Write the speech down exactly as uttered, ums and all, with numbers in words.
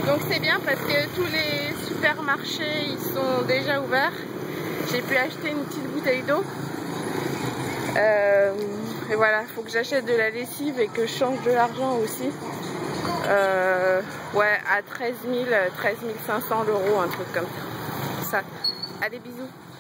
Donc c'est bien parce que tous les supermarchés ils sont déjà ouverts. J'ai pu acheter une petite bouteille d'eau. Euh, et voilà, il faut que j'achète de la lessive et que je change de l'argent aussi. Euh, ouais, à treize mille cinq cents euros, un truc comme ça. Ça. Allez, bisous.